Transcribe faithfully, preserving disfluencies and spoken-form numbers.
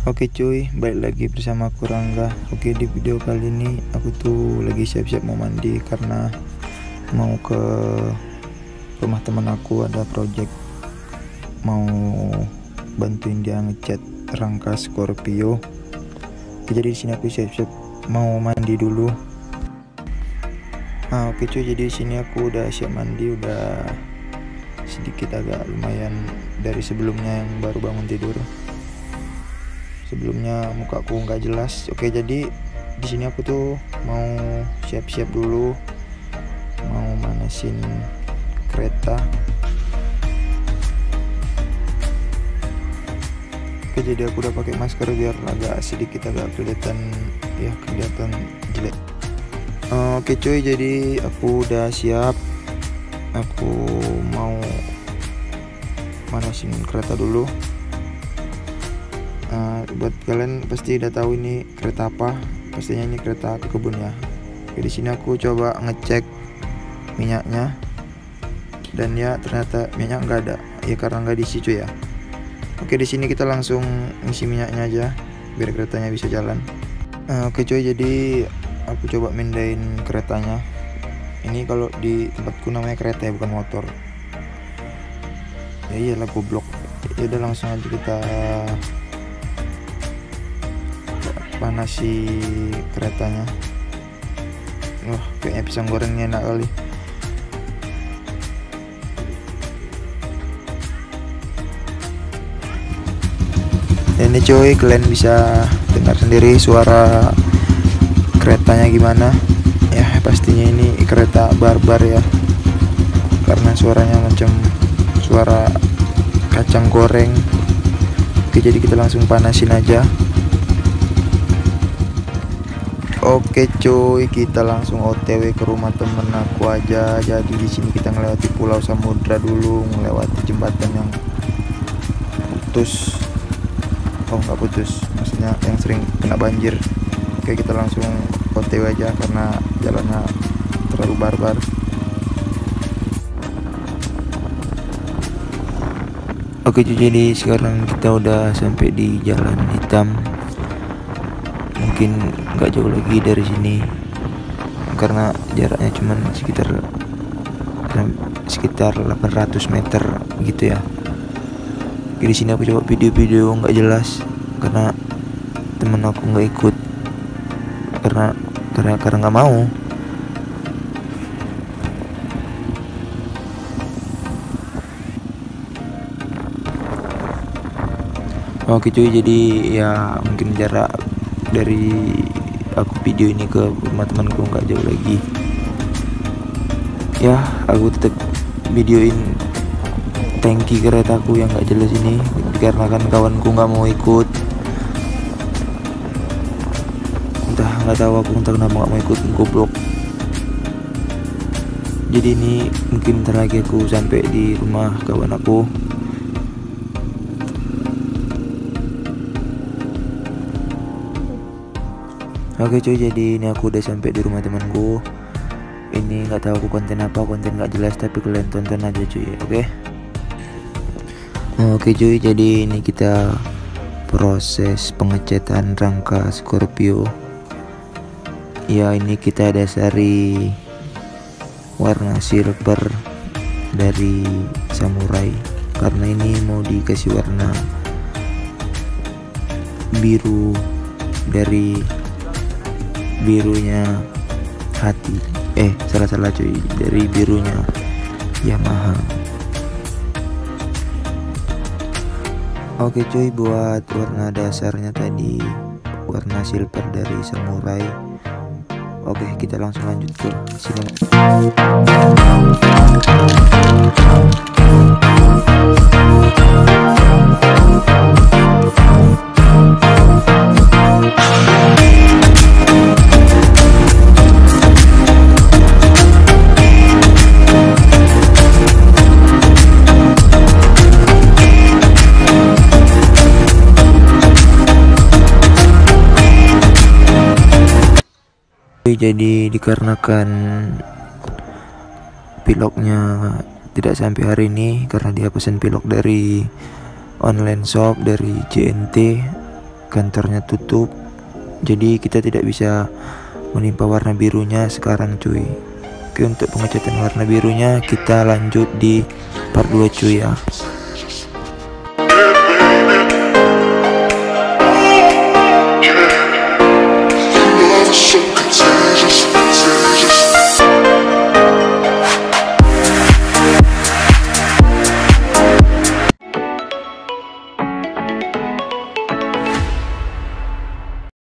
Oke cuy, balik lagi bersama aku Rangga. Oke, di video kali ini aku tuh lagi siap-siap mau mandi karena mau ke rumah teman aku, ada project mau bantuin dia ngecat rangka Scorpio. Oke, jadi di sini aku siap-siap mau mandi dulu. Nah, oke cuy, jadi di sini aku udah siap mandi, udah sedikit agak lumayan dari sebelumnya yang baru bangun tidur. Sebelumnya mukaku nggak jelas. Oke, jadi di sini aku tuh mau siap-siap dulu, mau manasin kereta. Oke, jadi aku udah pakai masker biar agak sedikit agak kelihatan ya, kelihatan jelek. Oke cuy, jadi aku udah siap. Aku mau manasin kereta dulu. Uh, buat kalian pasti udah tahu ini kereta apa, pastinya ini kereta ke kebun ya. Oke, di sini aku coba ngecek minyaknya dan ya ternyata minyak nggak ada ya, karena nggak diisi cuy ya. Oke, di sini kita langsung isi minyaknya aja biar keretanya bisa jalan. Uh, oke cuy, jadi aku coba mindahin keretanya. Ini kalau di tempatku namanya kereta ya, bukan motor. Ya iyalah goblok. Ya udah langsung aja kita panasi keretanya. Wah, kayaknya pisang gorengnya enak kali. Ini cuy, kalian bisa dengar sendiri suara keretanya gimana ya. Pastinya ini kereta barbar ya, karena suaranya macam suara kacang goreng. Oke, jadi kita langsung panasin aja. Oke cuy, kita langsung O T W ke rumah temen aku aja. Jadi di sini kita melewati Pulau Samudra dulu, melewati jembatan yang putus. Oh nggak putus, maksudnya yang sering kena banjir. Oke, kita langsung O T W aja karena jalannya terlalu barbar. Oke cuy, jadi sekarang kita udah sampai di Jalan Hitam. Mungkin nggak jauh lagi dari sini karena jaraknya cuman sekitar sekitar delapan ratus meter gitu ya. Oke, di sini aku coba video-video nggak jelas karena temen aku nggak ikut karena karena karena nggak mau. Oke cuy, jadi ya mungkin jarak dari aku video ini ke rumah temanku nggak jauh lagi ya. Aku tetap videoin tangki keretaku yang nggak jelas ini karena kan kawanku nggak mau ikut. Entah, nggak tahu aku entah kenapa nggak mau ikut, goblok. Jadi ini mungkin ntar lagi aku sampai di rumah kawan aku. Oke cuy, jadi ini aku udah sampai di rumah temanku. Ini nggak tahu aku konten apa, konten nggak jelas, tapi kalian tonton aja cuy. Oke. Oke cuy, jadi ini kita proses pengecatan rangka Scorpio. Ya, ini kita dasari warna silver dari Samurai karena ini mau dikasih warna biru dari birunya hati. Eh salah-salah cuy, dari birunya Yamaha. Oke cuy, buat warna dasarnya tadi warna silver dari Samurai. Oke, kita langsung lanjut ke sini. Jadi dikarenakan piloknya tidak sampai hari ini karena dia pesan pilok dari online shop dari J N T. kantornya tutup, jadi kita tidak bisa menimpa warna birunya sekarang cuy. Oke, untuk pengecatan warna birunya kita lanjut di part dua cuy ya.